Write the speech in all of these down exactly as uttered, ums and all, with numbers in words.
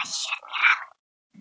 Настоящий адмирал.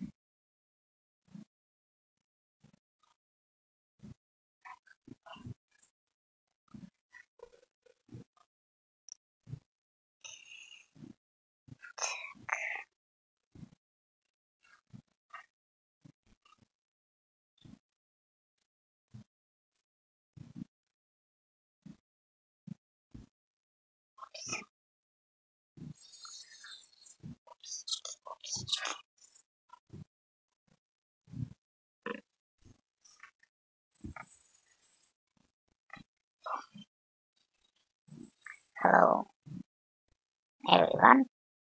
Hello, everyone.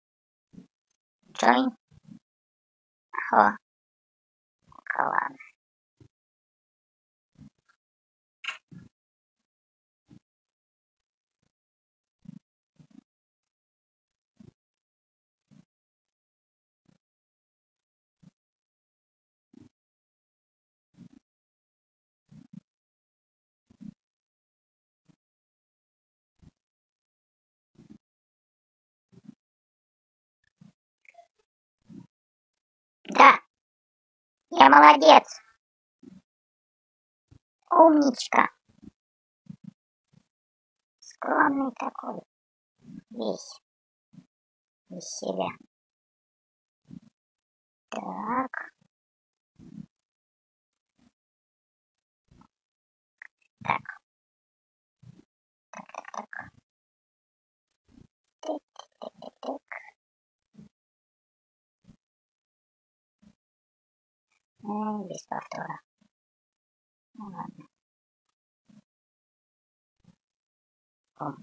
Join our clan. Да, я молодец. Умничка. Скромный такой. Весь из себя. Так. Так. Так, так, так. Тык, тык, тык, тык. Ну, без повтора. Ну ладно. О.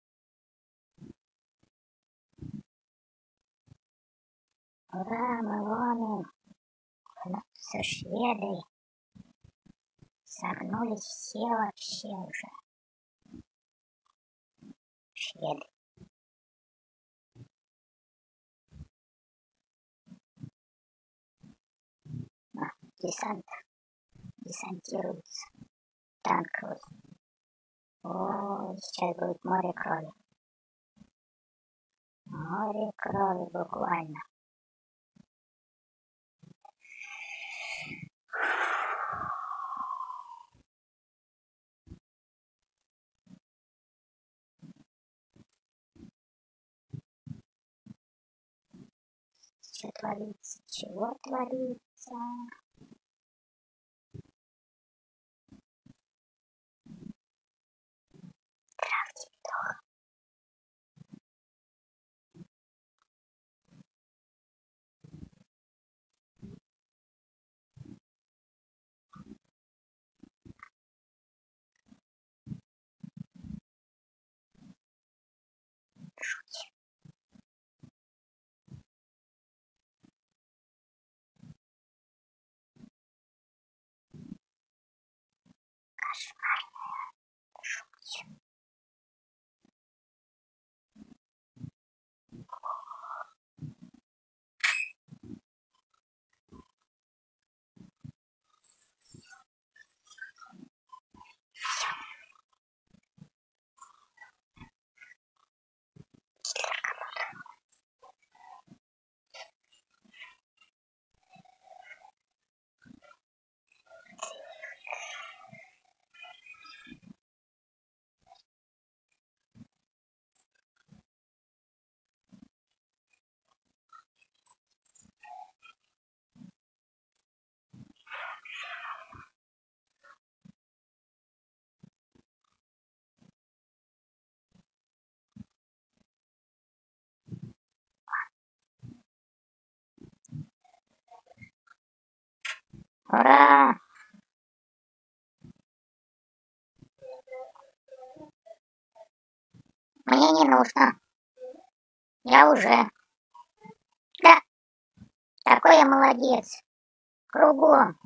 Ура, мы ломим. Со шведой. Согнулись все вообще уже. Шведы. А, десант. Десантируется. Танковый. О, сейчас будет море крови. Море крови буквально. Что творится? Чего творится? Травьте вдох. Шути. Кошмарная шутка. Ура! Мне не нужно. Я уже. Да. Такой я молодец. Кругом.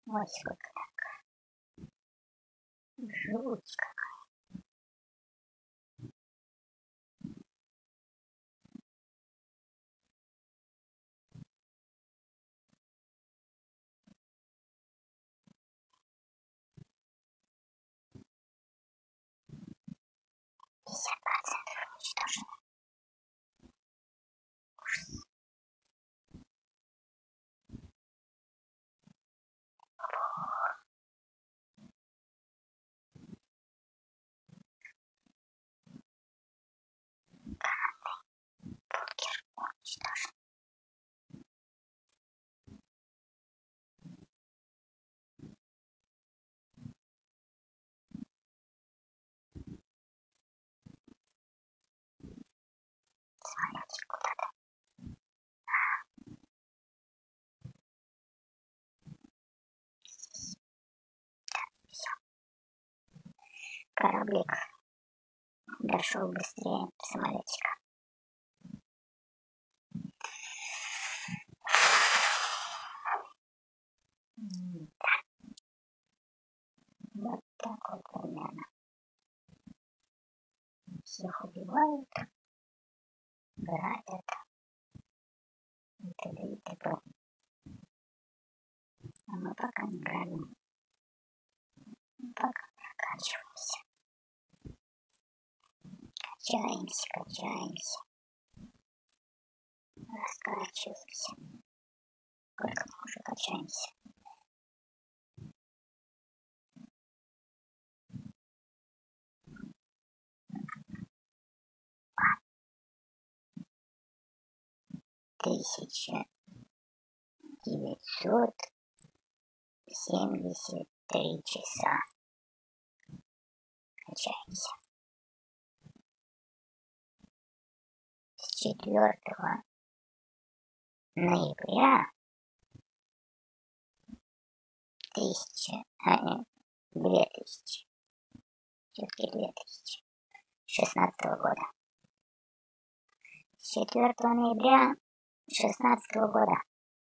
Ой, сколько так. Жуть какая. пятьдесят процентов уничтожено. Ужас. Бункер уничтожен. Самолетик куда-то. Здесь. Да, все. Кораблик дошел быстрее самолетика. Да. Вот так вот примерно. Всех убивают, грабят и т.д. и т.п. А мы пока не грабим. Мы пока прокачиваемся. Качаемся, качаемся. Раскачиваемся. Сколько мы уже качаемся? Тысяча девятьсот семьдесят три часа. Качаемся. С четвёртого ноября тысяча, а нет, две тысячи, все-таки две тысячи шестнадцатого года. С четвёртого ноября шестнадцатого года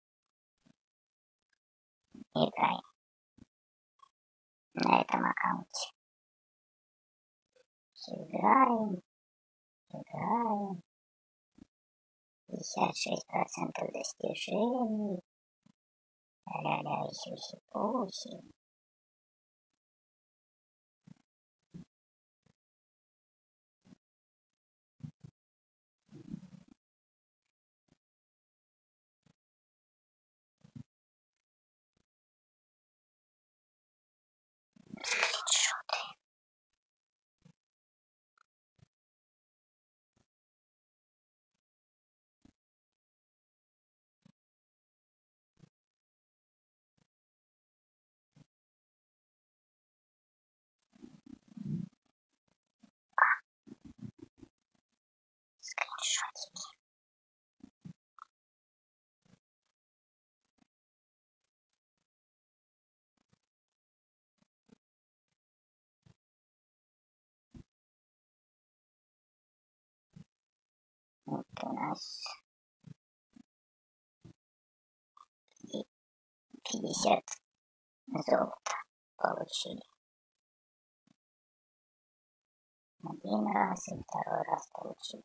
играем на этом аккаунте. Играем, играем. пятьдесят шесть процентов достижений. Ля-ля, сюси-пуси. Скриншоты. Скриншотики. Вот у нас пятьдесят золота получили. Один раз и второй раз получили.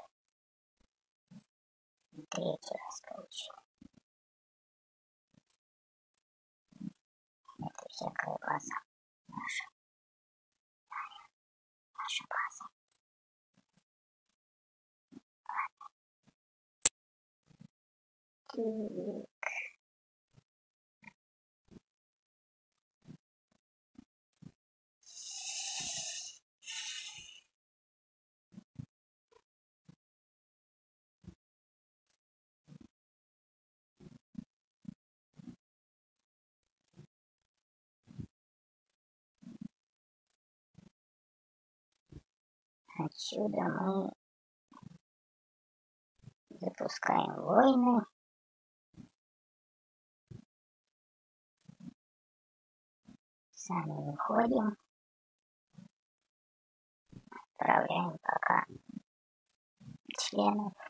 И третий раз получили. Это всякая база наша. Наша база. Так. Отсюда мы запускаем войны. Сами выходим. Отправляем пока членов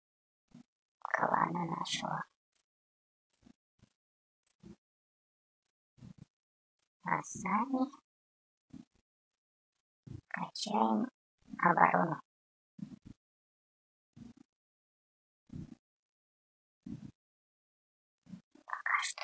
клана нашего. а сами качаем оборону. Пока что.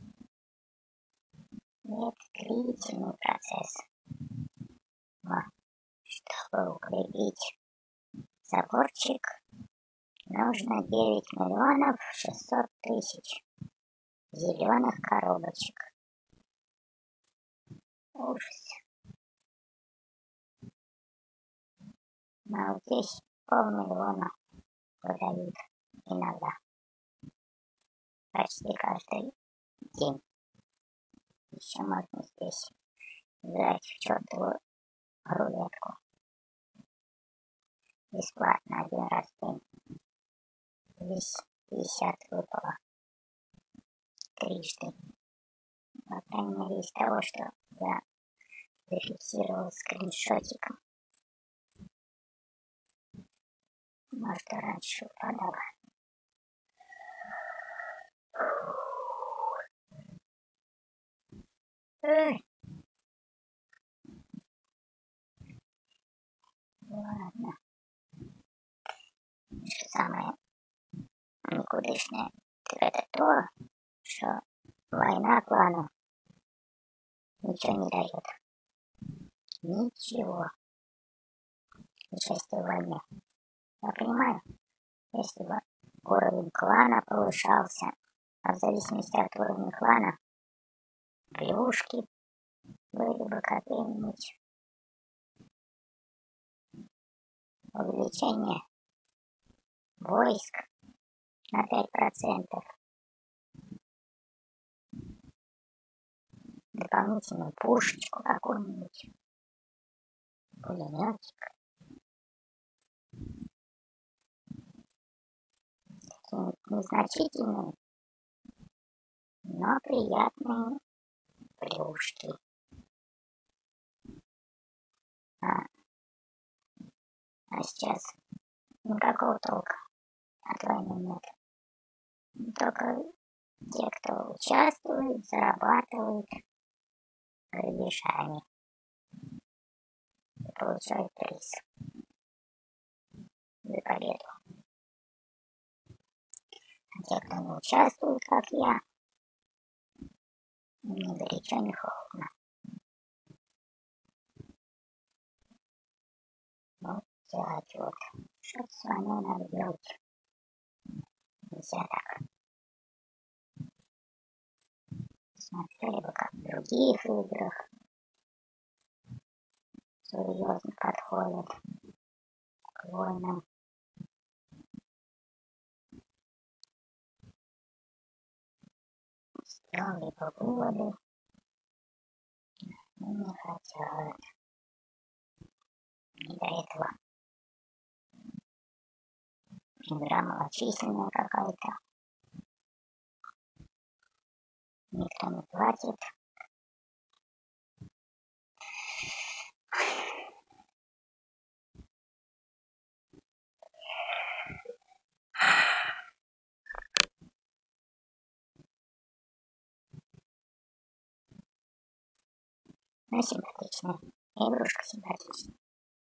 Это длительный процесс. Но чтобы укрепить заборчик, нужно девять миллионов шестьсот тысяч зеленых коробочек. Ужас. Но здесь полмиллиона выдают иногда. Почти каждый день. Еще можно здесь играть в чертову рулетку. Бесплатно один раз в день. Здесь пятьдесят выпало. Трижды. По крайней мере, из того, что я зафиксировал скриншотиком. Может, раньше выпадало. Эй! Ладно. Что самое никудышное, так это то, что война клану ничего не дает. Ничего. Участие в войне. Я понимаю, если бы уровень клана повышался, а в зависимости от уровня клана, плюшки были бы какие-нибудь. Увеличение войск на пять процентов. Дополнительную пушечку какую-нибудь. Пулеметик. Какие-нибудь незначительные, но приятные плюшки. А, а сейчас никакого толка от войны нет. Только те, кто участвует, зарабатывают грабежами и получают приз за победу. А те, кто не участвует, как я, ни горячо, ни холодно. Вот делать вот. Что-то с войной надо делать. Нельзя так. Смотрели бы, как в других играх серьезно подходят к войнам. Сделали бы выводы, но не хотят. Не до этого. Игра малочисленная какая-то. Никто не платит. Но симпатичная. Игрушка симпатичная.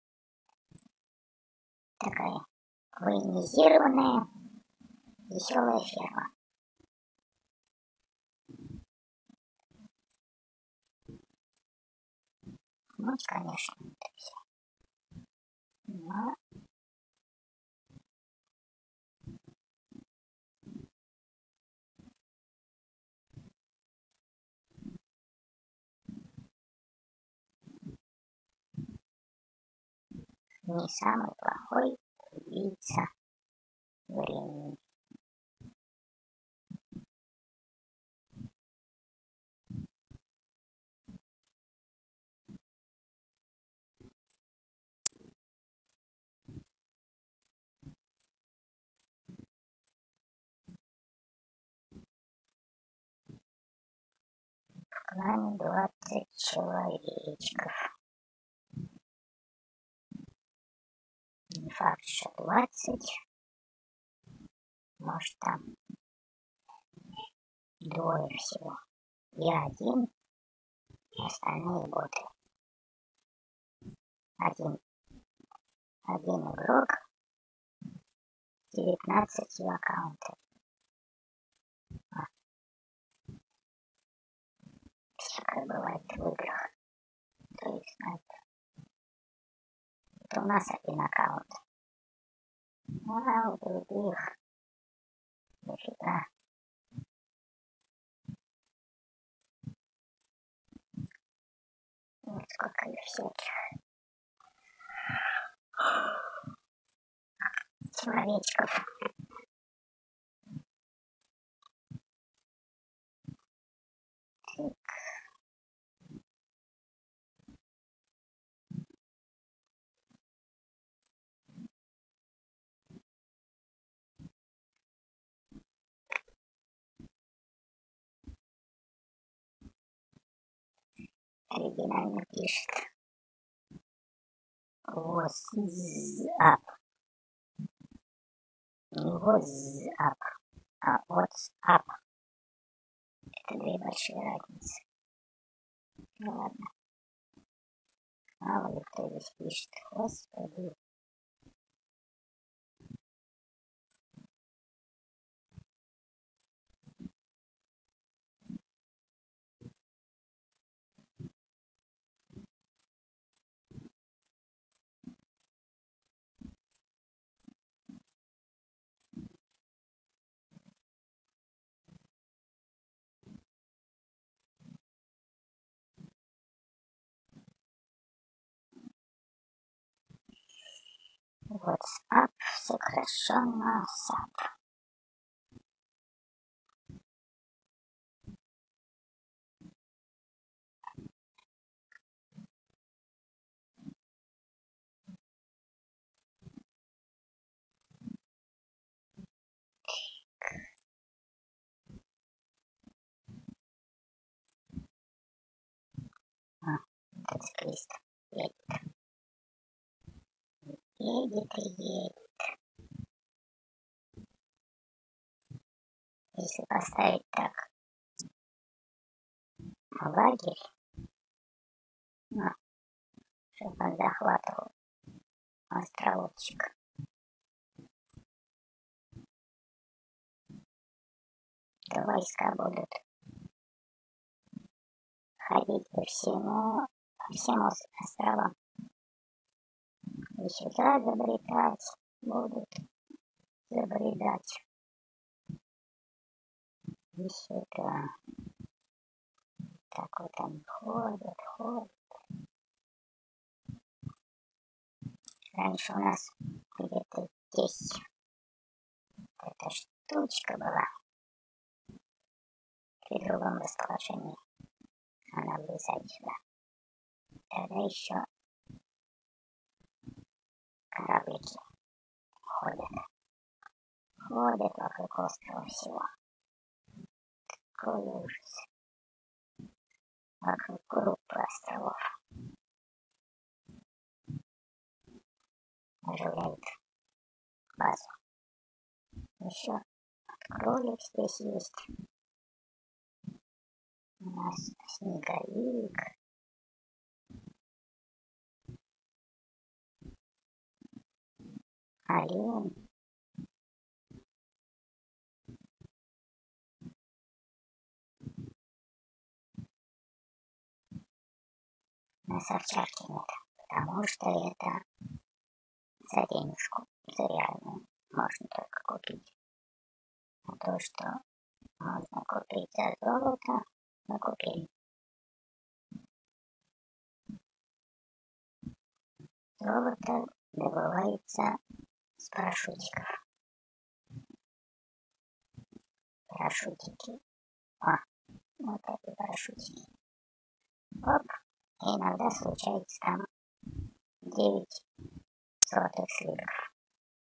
Такая военизированная, веселая ферма. Ну, конечно, это все. Но не самый плохой убийца времени. В клане двадцать человечков. Не факт, что двадцать. Может, там двое всего. Я один. остальные боты. Один, один игрок, девятнадцать аккаунтов. А. Всякое бывает в играх. То есть, это, это у нас один аккаунт. А у других нифига. Вот сколько их всяких человечков. Оригинально пишет. What's up? Не what's up, а what's up. Это две большие разницы. Ну ладно. Мало ли кто здесь пишет. Господи. What's up сокращенно сап. А, мотоциклист едет. Едет и едет. Если поставить так лагерь, ну, чтобы он захватывал островочек. То войска будут ходить по всему, по всем островам. И сюда забредать будут, забредать. И сюда. Так вот они ходят, ходят. Раньше у нас где-то здесь эта штучка была. При другом расположении она влезает сюда. Тогда еще кораблики ходят. Ходят вокруг острова всего. Какой ужас. Вокруг группы островов. Оживляет базу. Еще кролик здесь есть. У нас снеговик. Олень. На овчарке нет, потому что это за денежку, за реальную можно только купить. А то, что можно купить за золото, мы купили. Золото добывается с парашютиков. Парашютики. О, вот эти парашютики. Оп, и иногда случается там девять золотых слитков.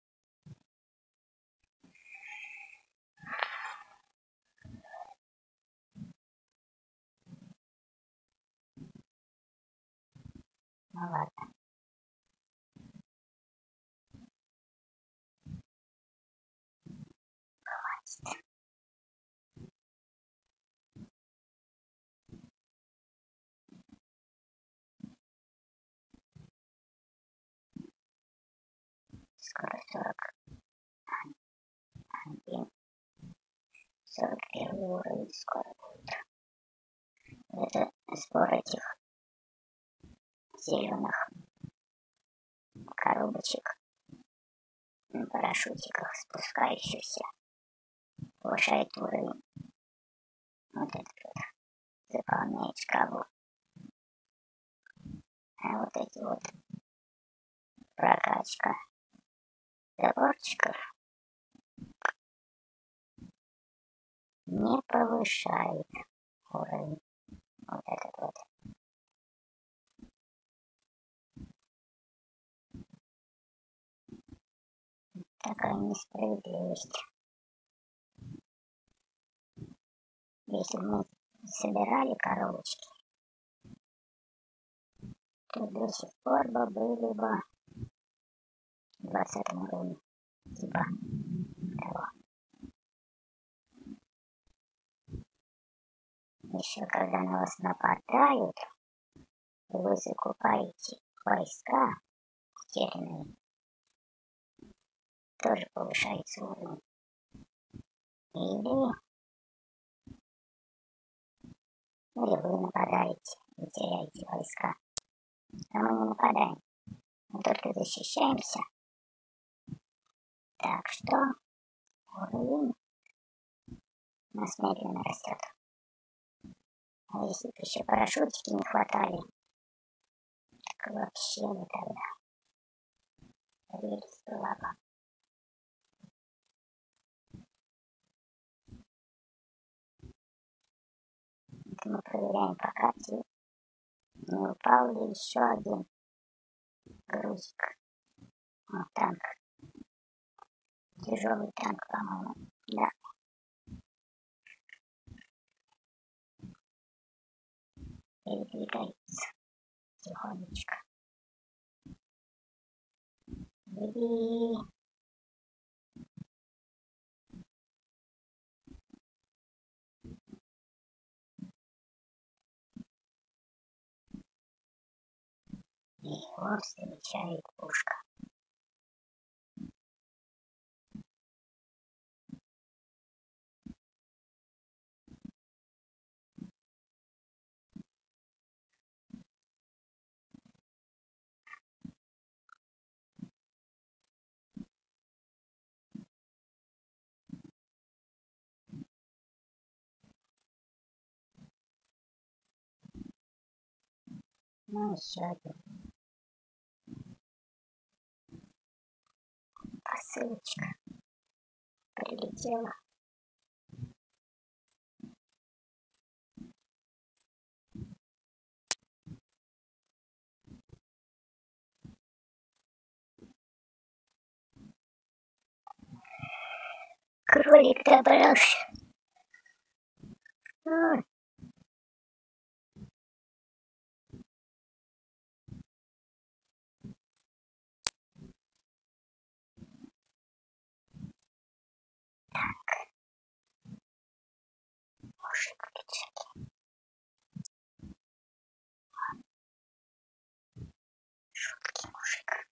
Ну ладно. Хватит. скоро сорок один, сорок первый уровень скоро будет. Это сбор этих зеленых коробочек на парашютиках, спускающихся, повышает уровень. Вот этот вот заполняет шкалу. А вот эти вот прокачка заборчиков не повышает уровень. Вот этот вот. Такая несправедливость. Если мы собирали коробочки, то до сих пор бы были бы в двадцатом уровне. Типа того. Еще когда на вас нападают, и вы закупаете войска терянные, тоже повышается уровень. Или, или вы нападаете и теряете войска. А мы не нападаем, мы только защищаемся. Так что уровень у нас медленно растет. А если бы еще парашютики не хватали, так вообще бы тогда прелесть была бы. Это мы проверяем по карте, не упал ли еще один грузик. Вот танк. Тяжелый танк, по-моему. Да. Передвигается тихонечко. Беги. И его встречает пушка. Ну, еще один. Посылочка прилетела. Кролик добрался. Ой. Так. Мужик в пиджаке. Шутки, мужик.